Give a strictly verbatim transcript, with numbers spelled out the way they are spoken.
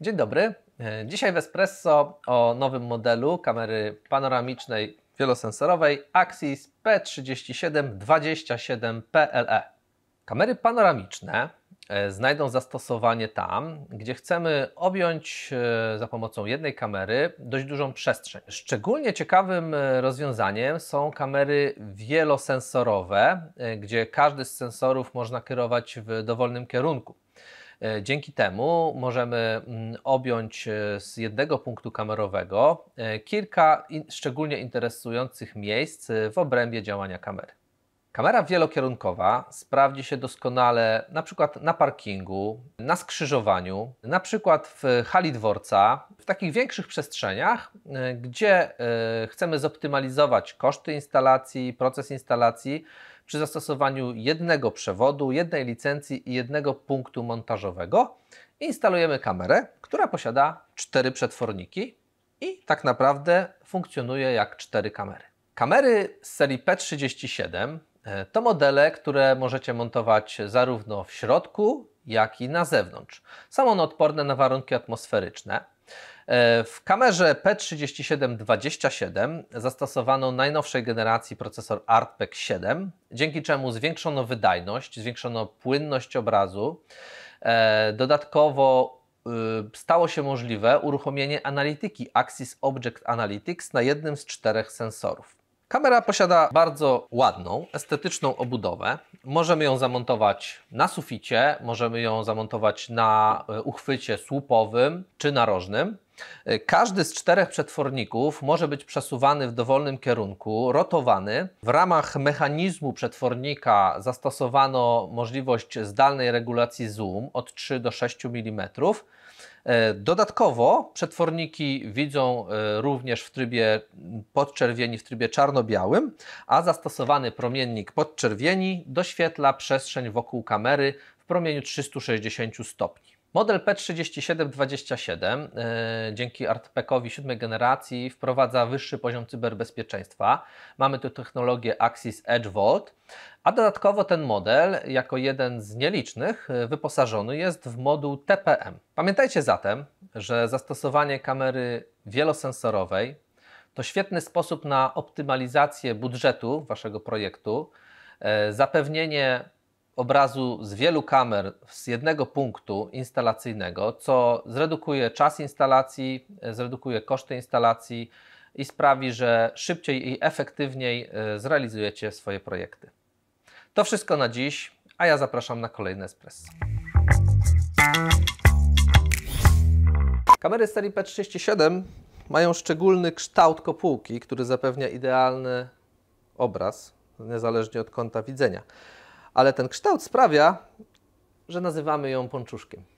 Dzień dobry. Dzisiaj w Espresso o nowym modelu kamery panoramicznej wielosensorowej Axis P trzydzieści siedem dwadzieścia siedem P L E. Kamery panoramiczne znajdą zastosowanie tam, gdzie chcemy objąć za pomocą jednej kamery dość dużą przestrzeń. Szczególnie ciekawym rozwiązaniem są kamery wielosensorowe, gdzie każdy z sensorów można kierować w dowolnym kierunku. Dzięki temu możemy objąć z jednego punktu kamerowego kilka szczególnie interesujących miejsc w obrębie działania kamery. Kamera wielokierunkowa sprawdzi się doskonale na przykład na parkingu, na skrzyżowaniu, na przykład w hali dworca, w takich większych przestrzeniach, gdzie chcemy zoptymalizować koszty instalacji, proces instalacji przy zastosowaniu jednego przewodu, jednej licencji i jednego punktu montażowego. Instalujemy kamerę, która posiada cztery przetworniki i tak naprawdę funkcjonuje jak cztery kamery. Kamery z serii P trzydzieści siedem to modele, które możecie montować zarówno w środku, jak i na zewnątrz. Są one odporne na warunki atmosferyczne. W kamerze P trzydzieści siedem dwadzieścia siedem zastosowano najnowszej generacji procesor ARTPEK siedem, dzięki czemu zwiększono wydajność, zwiększono płynność obrazu. Dodatkowo stało się możliwe uruchomienie analityki Axis Object Analytics na jednym z czterech sensorów. Kamera posiada bardzo ładną, estetyczną obudowę. Możemy ją zamontować na suficie, możemy ją zamontować na uchwycie słupowym czy narożnym. Każdy z czterech przetworników może być przesuwany w dowolnym kierunku, rotowany. W ramach mechanizmu przetwornika zastosowano możliwość zdalnej regulacji zoom od trzy do sześciu milimetrów. Dodatkowo przetworniki widzą również w trybie podczerwieni, w trybie czarno-białym, a zastosowany promiennik podczerwieni doświetla przestrzeń wokół kamery w promieniu trzystu sześćdziesięciu stopni. Model P trzydzieści siedem dwadzieścia siedem yy, dzięki ARTPEKowi siódmej generacji wprowadza wyższy poziom cyberbezpieczeństwa. Mamy tu technologię Axis Edge Vault, a dodatkowo ten model jako jeden z nielicznych wyposażony jest w moduł T P M. Pamiętajcie zatem, że zastosowanie kamery wielosensorowej to świetny sposób na optymalizację budżetu Waszego projektu, yy, zapewnienie obrazu z wielu kamer z jednego punktu instalacyjnego, co zredukuje czas instalacji, zredukuje koszty instalacji i sprawi, że szybciej i efektywniej zrealizujecie swoje projekty. To wszystko na dziś, a ja zapraszam na kolejne Espresso. Kamery z serii P trzydzieści siedem mają szczególny kształt kopułki, który zapewnia idealny obraz, niezależnie od kąta widzenia. Ale ten kształt sprawia, że nazywamy ją pączuszkiem.